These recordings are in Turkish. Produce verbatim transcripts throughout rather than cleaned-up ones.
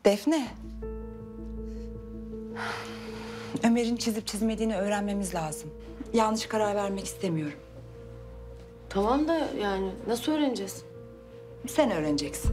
Defne. Ömer'in çizip çizmediğini öğrenmemiz lazım. Yanlış karar vermek istemiyorum. Tamam da yani nasıl öğreneceğiz? Sen öğreneceksin.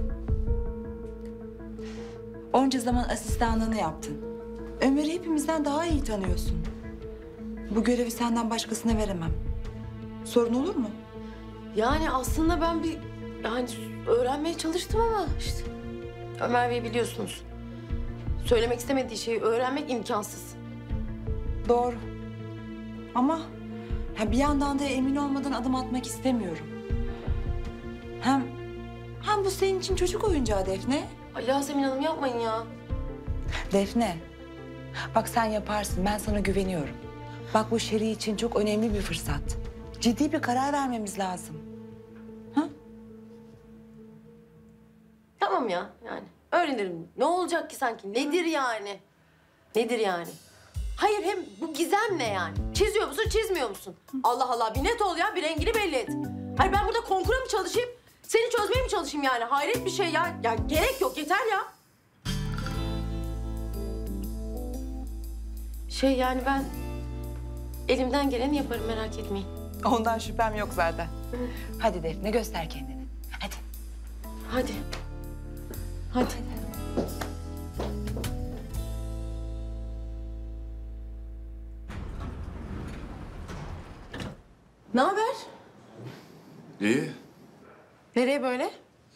Onca zaman asistanlığını yaptın. Ömer'i hepimizden daha iyi tanıyorsun. Bu görevi senden başkasına veremem. Sorun olur mu? Yani aslında ben bir yani öğrenmeye çalıştım ama işte Ömer Bey biliyorsunuz. Söylemek istemediği şeyi öğrenmek imkansız. Doğru. Ama ha, bir yandan da emin olmadan adım atmak istemiyorum. Hem hem bu senin için çocuk oyuncağı Defne. Ay Yasemin Hanım yapmayın ya. Defne, bak sen yaparsın. Ben sana güveniyorum. Bak bu Şeri için çok önemli bir fırsat. Ciddi bir karar vermemiz lazım. Ha? Tamam ya yani öğrenirim. Ne olacak ki sanki? Nedir yani? Nedir yani? Hayır hem bu gizem ne yani? Çiziyor musun, çizmiyor musun? Allah Allah bir net ol ya, bir rengini belli et. Hayır ben burada konkura mı çalışayım? Seni çözmeye mi çalışayım yani? Hayret bir şey ya. Ya gerek yok, yeter ya. Şey yani ben elimden geleni yaparım, merak etmeyin. Ondan şüphem yok zaten. Hadi Defne göster kendini. Hadi. Hadi. Hadi. Ne haber? İyi. Nereye böyle?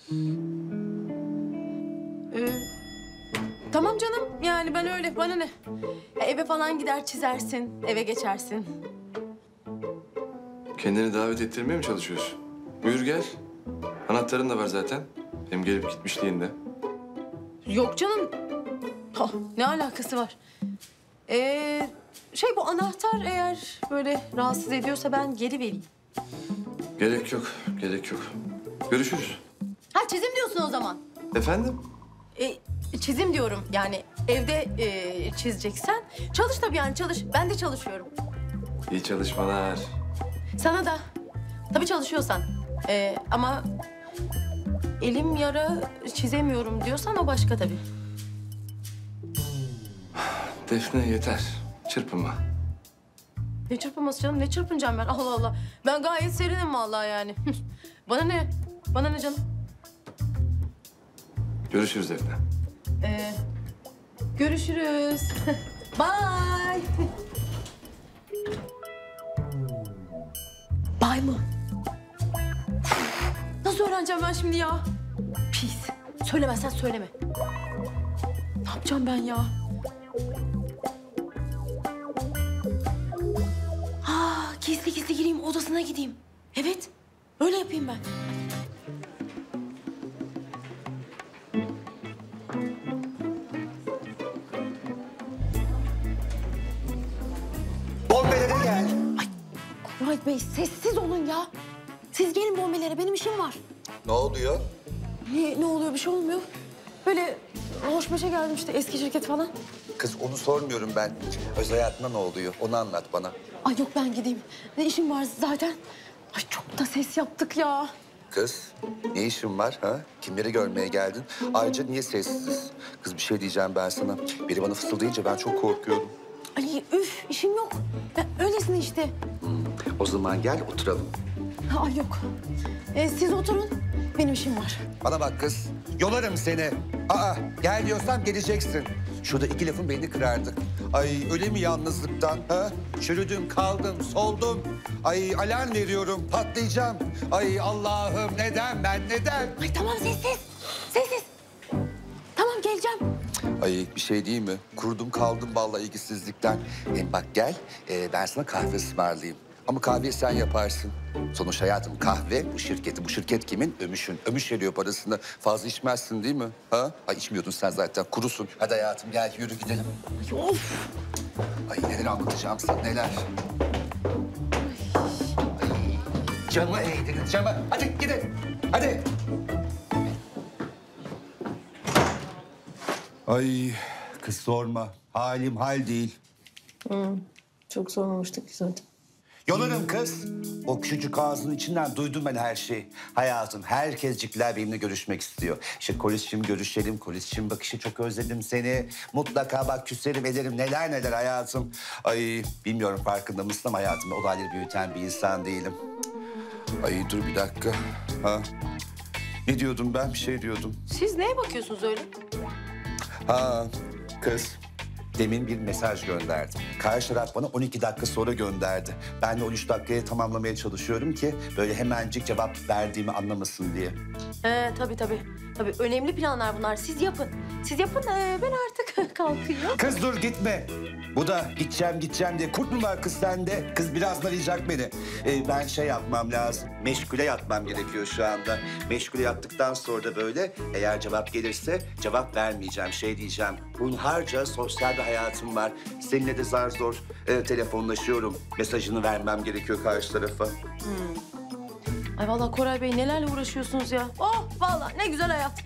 Ee, tamam canım. Yani ben öyle. Bana ne? Ya eve falan gider çizersin. Eve geçersin. Kendini davet ettirmeye mi çalışıyorsun? Buyur gel. Anahtarın da var zaten. Hem gelip gitmişliğinde. Yok canım. Ha, ne alakası var? Ee, şey bu anahtar eğer böyle rahatsız ediyorsa ben geri vereyim. Gerek yok, gerek yok. Görüşürüz. Ha çizim diyorsun o zaman. Efendim? E, çizim diyorum yani evde e, çizeceksen. Çalış tabii yani çalış. Ben de çalışıyorum. İyi çalışmalar. Sana da. Tabii çalışıyorsan. E, ama elim yara çizemiyorum diyorsan o başka tabii. Defne yeter. Çırpınma. Ne çırpınması canım? Ne çırpınacağım ben? Allah Allah. Ben gayet serinim vallahi yani. Bana ne? Bana ne canım? Görüşürüz Defne. Ee, görüşürüz. Bye. Bye mı? Nasıl öğreneceğim ben şimdi ya? Pis. Söylemezsen söyleme. Ne yapacağım ben ya? Ha, gizli gizli gireyim, odasına gideyim. Evet, öyle yapayım ben. Bombelere gel. Murat Bey sessiz olun ya. Siz gelin bombelere, benim işim var. Ne oluyor? Ne, ne oluyor, bir şey olmuyor. Böyle hoş beşe geldim işte, eski şirket falan. Kız onu sormuyorum ben. Özel hayatında ne oluyor? Onu anlat bana. Ay yok ben gideyim. Ne işim var zaten. Ay çok da ses yaptık ya. Kız ne işin var ha? Kimleri görmeye geldin? Ayrıca niye sessiz? Kız bir şey diyeceğim ben sana. Biri bana fısıldayınca ben çok korkuyorum. Ay üf işim yok. Ben öylesine işte. O zaman gel oturalım. Ha, ay yok. Ee, siz oturun. Benim işim var. Bana bak kız. Yolarım seni. Aa gel diyorsam geleceksin. Şurada iki lafın beni kırardı. Ay öyle mi yalnızlıktan ha? Çürüdüm, kaldım, soldum. Ay alarm veriyorum, patlayacağım. Ay Allah'ım neden ben neden? Ay tamam sessiz. Sessiz. Tamam geleceğim. Ay bir şey değil mi? Kurudum kaldım vallahi ilgisizlikten. Hem bak gel e, ben sana kahve ısmarlayayım. Ama kahveyi sen yaparsın. Sonuç hayatım kahve bu şirketi. Bu şirket kimin? Ömüş'ün. Ömüş veriyor parasını. Fazla içmezsin değil mi? Ha? Ay içmiyordun sen zaten kurusun. Hadi hayatım gel yürü gidelim. Ay, of. Ay neler anlatacağım sana neler. Ay, camı eğdiniz camı. Hadi gidin. Hadi. Ay kız sorma. Halim hal değil. Çok sormamıştık ki zaten. Yolarım kız. O küçücük ağzının içinden duydum ben her şeyi. Hayatım, herkescikler benimle görüşmek istiyor. İşte Kolis'cim görüşelim, Kolis'cim bakışı çok özledim seni. Mutlaka bak küserim ederim neler neler hayatım. Ay bilmiyorum farkında mısın ama hayatım olayları büyüten bir insan değilim. Ay dur bir dakika. Ha. Ne diyordum ben? Bir şey diyordum. Siz neye bakıyorsunuz öyle? Ha kız. Demin bir mesaj gönderdim. Karşı taraf bana on iki dakika sonra gönderdi. Ben de on üç dakikaya tamamlamaya çalışıyorum ki böyle hemencik cevap verdiğimi anlamasın diye. He tabii tabii. Tabii önemli planlar bunlar. Siz yapın. Siz yapın ee, ben artık kalkayım. Kız dur gitme. Bu da gideceğim gideceğim diye kurt mu var kız sende? Kız biraz arayacak beni. Ee, ben şey yapmam lazım. Meşgule yatmam gerekiyor şu anda. Meşgule yattıktan sonra da böyle eğer cevap gelirse cevap vermeyeceğim. Şey diyeceğim. Hunharca sosyal bir hayatım var. Seninle de zar zor e, telefonlaşıyorum. Mesajını vermem gerekiyor karşı tarafa. Ay vallahi Koray Bey nelerle uğraşıyorsunuz ya. Oh vallahi ne güzel hayat.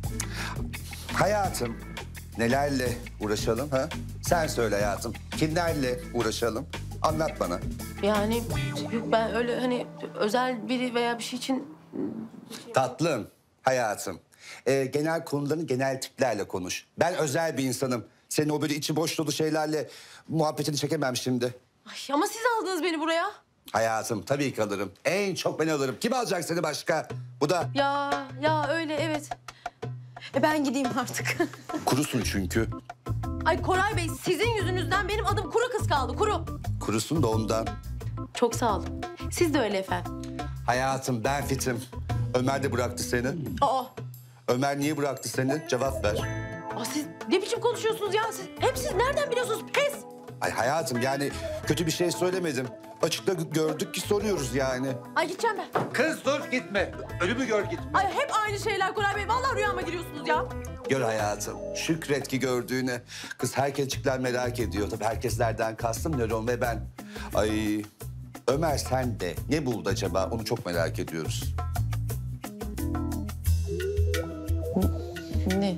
Hayatım nelerle uğraşalım ha? Sen söyle hayatım. Kimlerle uğraşalım? Anlat bana. Yani yok ben öyle hani özel biri veya bir şey için... Tatlım, hayatım. Ee, genel konuların genel tiplerle konuş. Ben özel bir insanım. Senin o böyle içi boş dolu şeylerle muhabbetini çekemem şimdi. Ay ama siz aldınız beni buraya. Hayatım tabii ki alırım. En çok ben alırım. Kim alacak seni başka? Bu da Ya ya öyle evet. E ben gideyim artık. kurusun çünkü. Ay Koray Bey sizin yüzünüzden benim adım kuru kız kaldı kuru. Kurusun da ondan. Çok sağ olun. Siz de öyle efendim. Hayatım ben fitim. Ömer de bıraktı seni. Aa, Ömer niye bıraktı seni? Cevap ver. aa siz ne biçim konuşuyorsunuz ya? Siz, hem siz nereden biliyorsunuz pes? Ay hayatım yani kötü bir şey söylemedim. Açıkta gördük ki soruyoruz yani. Ay gideceğim ben. Kız dur gitme. Ölümü gör gitme. Ay hep aynı şeyler Koray Bey. Vallahi rüyama giriyorsunuz ya. Gör hayatım. Şükret ki gördüğüne. Kız herkesçikler merak ediyor. Tabii herkeslerden kastım Nöron ve ben. Ay Ömer sen de ne buldu acaba? Onu çok merak ediyoruz. Ne?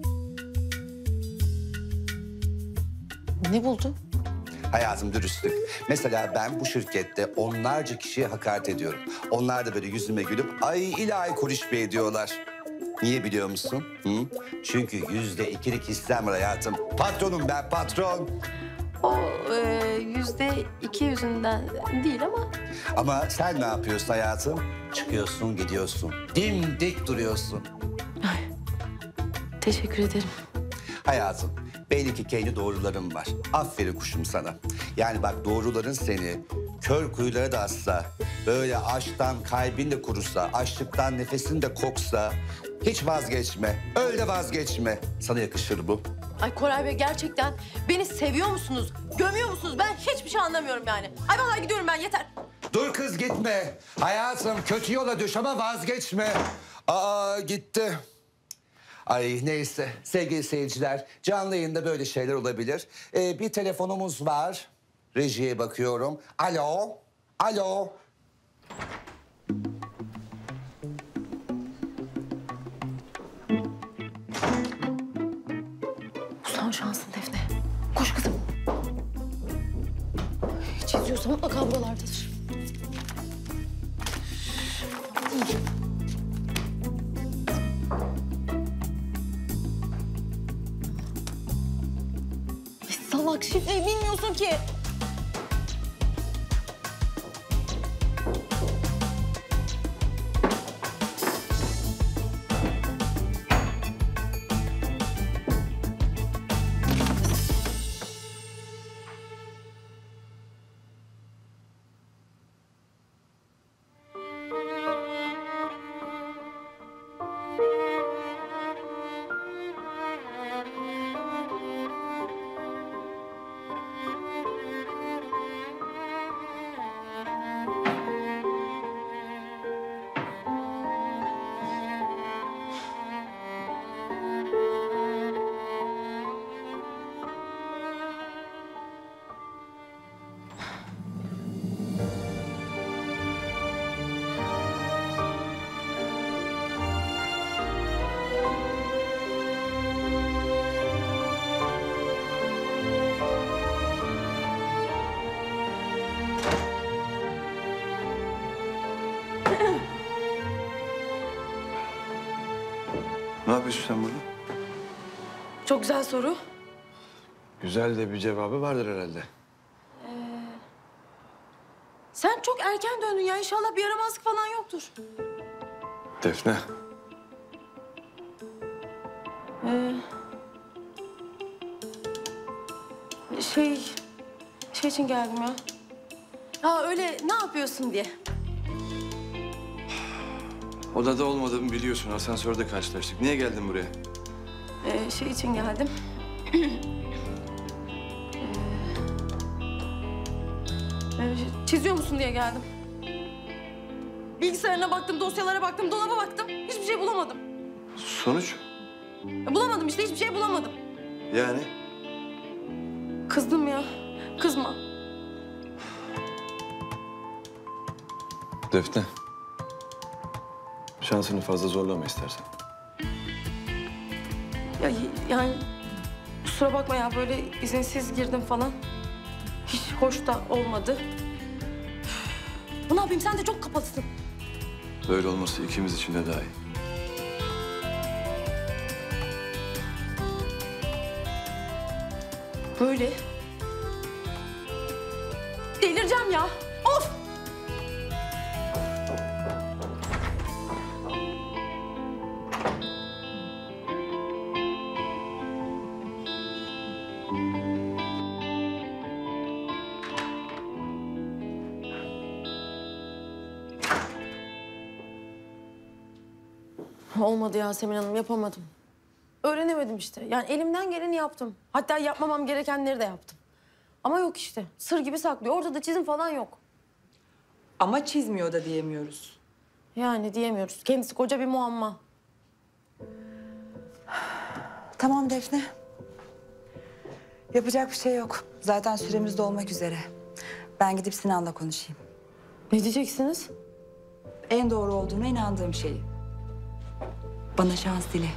Ne buldu? Hayatım dürüstlük. Mesela ben bu şirkette onlarca kişiye hakaret ediyorum. Onlar da böyle yüzüme gülüp ay ilahi Koriş Bey diyorlar. Niye biliyor musun? Hı? Çünkü yüzde ikilik hissem var hayatım. Patronum ben patron. O e, yüzde iki yüzünden değil ama... Ama sen ne yapıyorsun hayatım? Çıkıyorsun gidiyorsun. Dimdik duruyorsun. Teşekkür ederim. Hayatım belli ki kendi doğrularım var. Aferin kuşum sana. Yani bak doğruların seni kör kuyulara da atsa, böyle açtan kalbin de kurusa, açlıktan nefesin de koksa hiç vazgeçme. Öyle vazgeçme. Sana yakışır bu. Ay Koray Bey gerçekten beni seviyor musunuz? Gömüyor musunuz? Ben hiçbir şey anlamıyorum yani. Ay vallahi gidiyorum ben yeter. Dur kız gitme. Hayatım kötü yola düş ama vazgeçme. Aa gitti. Ay neyse sevgili seyirciler canlı yayında böyle şeyler olabilir. Ee, bir telefonumuz var. Rejiye bakıyorum. Alo. Alo. Bu son şansın Defne. Koş kızım. Hiç izliyorsa mutlaka buralardadır. Ay, salak şifreyi bilmiyorsun ki. yapıyorsun sen burada? Çok güzel soru. Güzel de bir cevabı vardır herhalde. Sen çok erken döndün ya. İnşallah bir yaramazlık falan yoktur. Defne. Şey... Şey için geldim ya. Ha öyle ne yapıyorsun diye. Odada olmadığımı biliyorsun. Asansörde karşılaştık. Niye geldin buraya? Ee, şey için geldim. Ee, çiziyor musun diye geldim. Bilgisayarına baktım, dosyalara baktım, dolaba baktım. Hiçbir şey bulamadım. Sonuç? Ya bulamadım işte, hiçbir şey bulamadım. Yani? Kızdım ya. Kızma. Defne. Şansını fazla zorlama istersen. Ya yani kusura bakma ya, böyle izinsiz girdim falan. Hiç hoş da olmadı. Bu ne yapayım, sen de çok kapalısın. Böyle olması ikimiz için de daha iyi. Böyle. Delireceğim ya. Of! Olmadı Yasemin Hanım, yapamadım. Öğrenemedim işte. Yani elimden geleni yaptım. Hatta yapmamam gerekenleri de yaptım. Ama yok işte. Sır gibi saklıyor. Ortada çizim falan yok. Ama çizmiyor da diyemiyoruz. Yani diyemiyoruz. Kendisi koca bir muamma. Tamam Defne. Yapacak bir şey yok. Zaten süremiz dolmak üzere. Ben gidip Sinan'la konuşayım. Ne diyeceksiniz? En doğru olduğuna inandığım şeyi. Bana şans dile.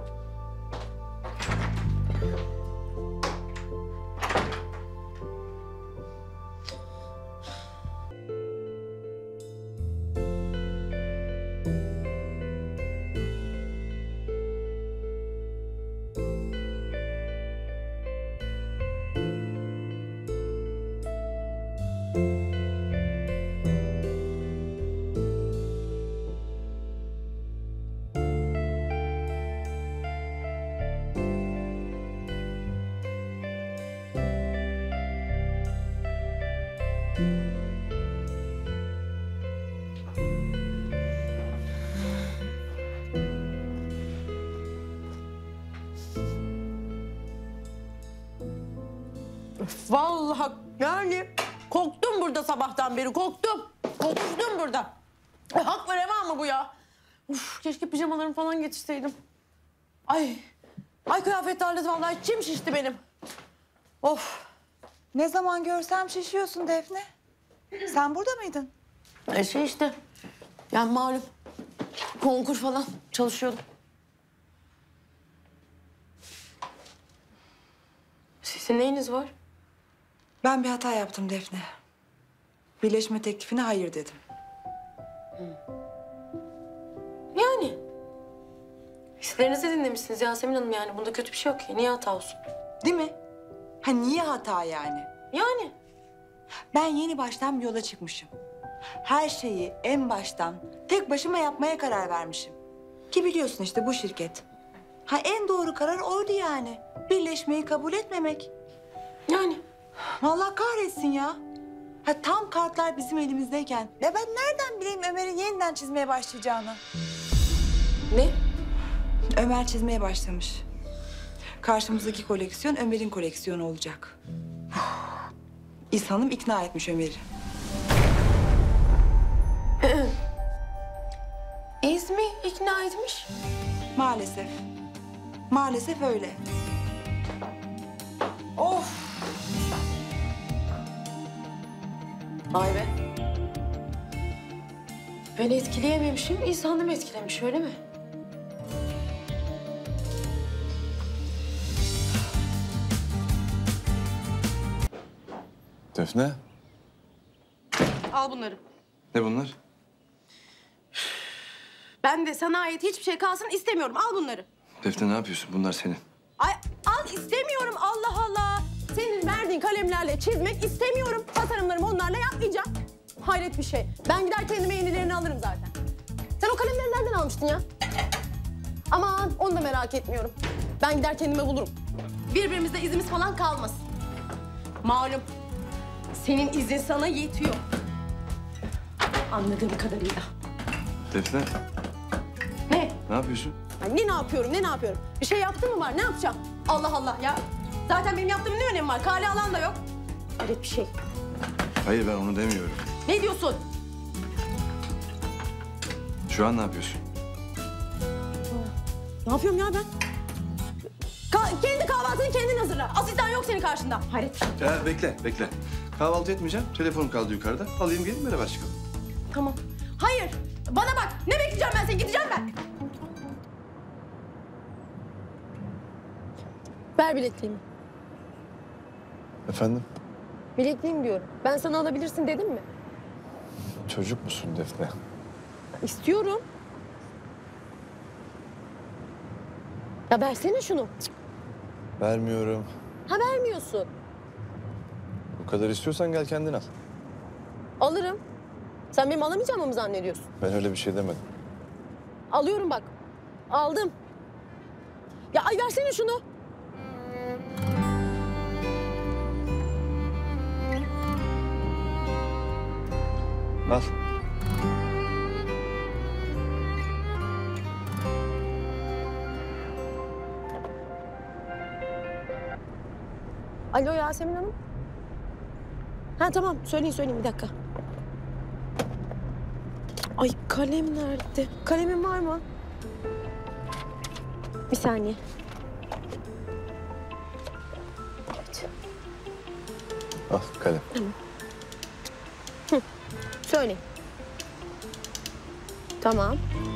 Vallahi yani korktum burada sabahtan beri, korktum. Korktum burada. E, hak ver mı bu ya? Uf, keşke pijamalarımı falan getirseydim. Ay, ay kıyafet darladı vallahi, içim şişti benim. Of. Ne zaman görsem şişiyorsun Defne. Sen burada mıydın? E şey işte, yani malum konkur falan çalışıyordum. Sizin neyiniz var? Ben bir hata yaptım Defne. Birleşme teklifine hayır dedim. Yani. Hislerinizi dinlemişsiniz Yasemin Hanım, yani bunda kötü bir şey yok ki. Niye hata olsun? Değil mi? Ha niye hata yani? Yani. Ben yeni baştan bir yola çıkmışım. Her şeyi en baştan tek başıma yapmaya karar vermişim. Ki biliyorsun işte bu şirket. Ha en doğru karar oydu yani. Birleşmeyi kabul etmemek. Yani. Allah kahretsin ya. Ha tam kartlar bizim elimizdeyken. Ya ben nereden bileyim Ömer'in yeniden çizmeye başlayacağını? Ne? Ömer çizmeye başlamış. Karşımızdaki koleksiyon Ömer'in koleksiyonu olacak. İhsan'ım ikna etmiş Ömer'i. İzmi ikna etmiş. Maalesef. Maalesef öyle. Of! Vay be. Beni etkileyememişim, İhsan'ım etkilemiş, öyle mi? Defne. Al bunları. Ne bunlar? Ben de sana ait hiçbir şey kalsın istemiyorum. Al bunları. Defne ne yapıyorsun? Bunlar senin. Ay al istemiyorum Allah Allah. Senin verdiğin kalemlerle çizmek istemiyorum. Tasarımlarımı onlarla yapmayacağım. Hayret bir şey. Ben gider kendime yenilerini alırım zaten. Sen o kalemleri nereden almıştın ya? Aman onu da merak etmiyorum. Ben gider kendime bulurum. Birbirimizde izimiz falan kalmasın. Malum senin izin sana yetiyor. Anladığım kadarıyla. Defne Ne? ne yapıyorsun? Ay ne ne yapıyorum, ne ne yapıyorum? Bir şey yaptın mı var, ne yapacağım? Allah Allah ya. Zaten benim yaptığımın ne önemi var? Kale alan da yok. Hayret bir şey. Hayır ben onu demiyorum. Ne diyorsun? Şu an ne yapıyorsun? Ne yapıyorum ya ben? Ka- kendi kahvaltını kendin hazırla. Asistan yok senin karşında. Hayret bir şey. Ya bekle bekle. Kahvaltı etmeyeceğim. Telefonum kaldı yukarıda. Alayım gelin beraber çıkalım. Tamam. Hayır. Bana bak. Ne bekleyeceğim ben seni? Gideceğim ben. Ver bilekliğimi. Efendim? Bilekliğim diyorum. Ben sana alabilirsin dedim mi? Çocuk musun Defne? İstiyorum. Ya versene şunu. Cık. Vermiyorum. Ha vermiyorsun. Bu kadar istiyorsan gel kendin al. Alırım. Sen benim alamayacağımı mı zannediyorsun? Ben öyle bir şey demedim. Alıyorum bak. Aldım. Ya ay versene şunu. Al. Alo Yasemin Hanım. Ha tamam söyleyin söyleyin bir dakika. Ay kalem nerede? Kalemim var mı? Bir saniye. Evet. Al kalem. Söyleyin. Tamam.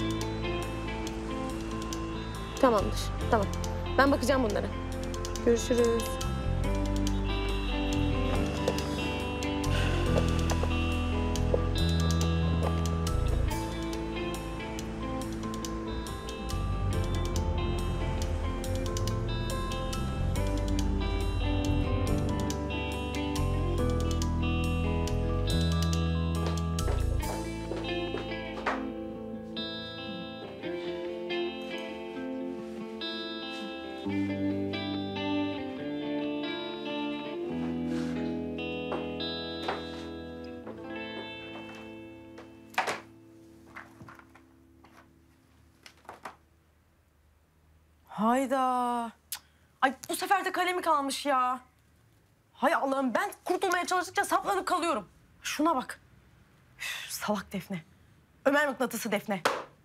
Tamamdır. Tamam. Ben bakacağım bunlara. Görüşürüz. Hayda. Cık. Ay bu sefer de kalemi kalmış ya. Hay Allah'ım ben kurtulmaya çalıştıkça saplanıp kalıyorum. Şuna bak. Üf, salak Defne. Ömer mıknatısı Defne.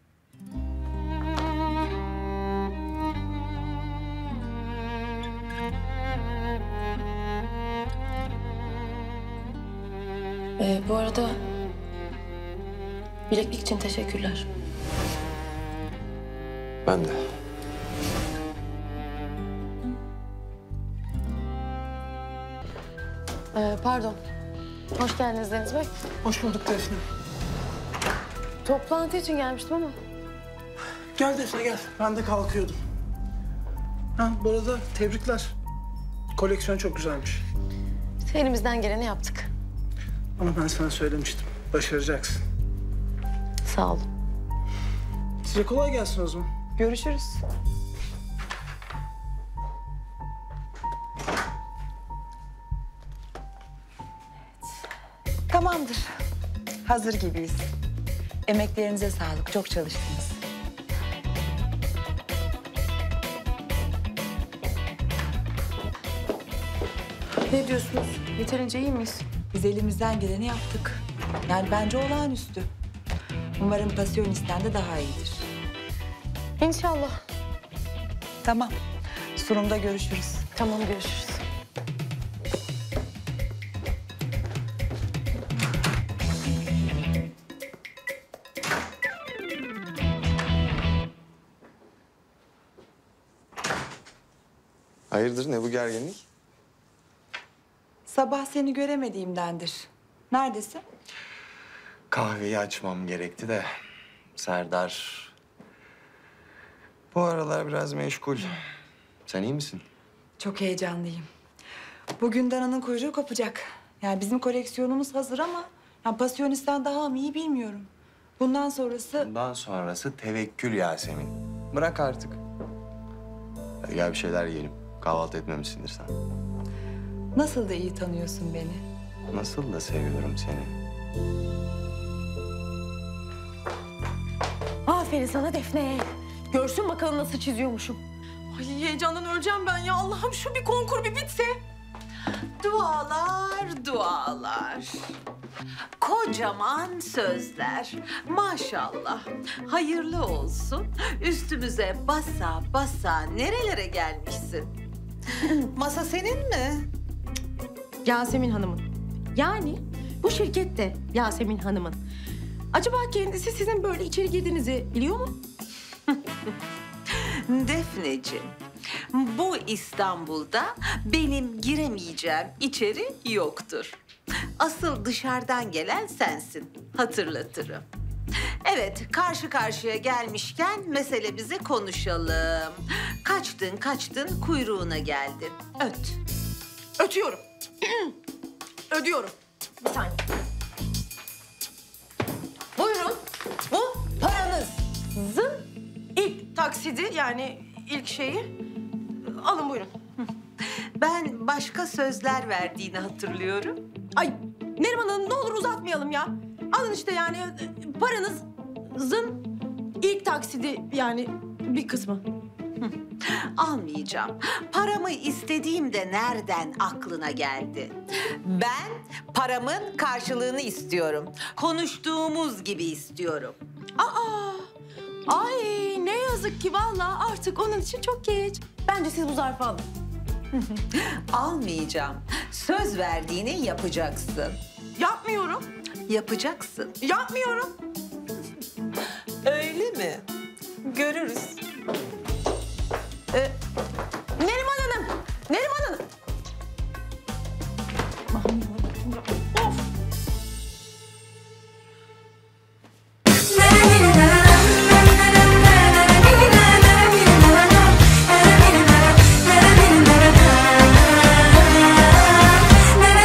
Ee, bu arada bileklik için teşekkürler. Ben de. Ee, pardon. Hoş geldiniz Deniz Bey. Hoş bulduk Defne. Toplantı için gelmiştim ama. Gel Defne gel. Ben de kalkıyordum. Ha bu arada tebrikler. Koleksiyon çok güzelmiş. Elimizden geleni yaptık. Ama ben sana söylemiştim. Başaracaksın. Sağ olun. Size kolay gelsin o zaman. Görüşürüz. Tamamdır. Hazır gibiyiz. Emeklerinize sağlık. Çok çalıştınız. Ne diyorsunuz? Yeterince iyi miyiz? Biz elimizden geleni yaptık. Yani bence olağanüstü. Umarım Passionist'ten de daha iyidir. İnşallah. Tamam. Sunumda görüşürüz. Tamam görüşürüz. Hayırdır ne bu gerginlik? Sabah seni göremediğimdendir. Neredesin? Kahveyi açmam gerekti de Serdar Bu aralar biraz meşgul. Sen iyi misin? Çok heyecanlıyım. Bugün Dana'nın kuyruğu kopacak. Yani bizim koleksiyonumuz hazır ama... Yani Pasyonist'ten daha mı iyi bilmiyorum. Bundan sonrası... Bundan sonrası tevekkül Yasemin. Bırak artık. Hadi gel bir şeyler yiyelim. Kahvaltı etmemişsindir sen. Nasıl da iyi tanıyorsun beni. Nasıl da seviyorum seni. Aferin sana Defne. Görsün bakalım nasıl çiziyormuşum. Ay heyecandan öleceğim ben ya. Allah'ım şu bir konkur bir bitse. Dualar, dualar. Kocaman sözler. Maşallah. Hayırlı olsun. Üstümüze basa basa nerelere gelmişsin? Masa senin mi? Yasemin Hanım'ın. Yani bu şirket de Yasemin Hanım'ın. Acaba kendisi sizin böyle içeri girdiğinizi biliyor mu? Defneciğim, bu İstanbul'da benim giremeyeceğim içeri yoktur. Asıl dışarıdan gelen sensin, hatırlatırım. Evet, karşı karşıya gelmişken meselemizi konuşalım. Kaçtın kaçtın kuyruğuna geldin. Öt. Ötüyorum. Ödüyorum. Bir saniye. Buyurun. Bu paranızın ilk taksidi yani ilk şeyi. Alın buyurun. Ben başka sözler verdiğini hatırlıyorum. Ay Neriman Hanım ne olur uzatmayalım ya. Alın işte yani paranızın ilk taksidi yani bir kısmı. Almayacağım. Paramı istediğimde nereden aklına geldi? Ben paramın karşılığını istiyorum. Konuştuğumuz gibi istiyorum. Aa! Ay ne yazık ki vallahi artık onun için çok geç. Bence siz bu zarfı alın. Almayacağım. Söz verdiğini yapacaksın. Yapmıyorum. Yapacaksın. Yapmıyorum.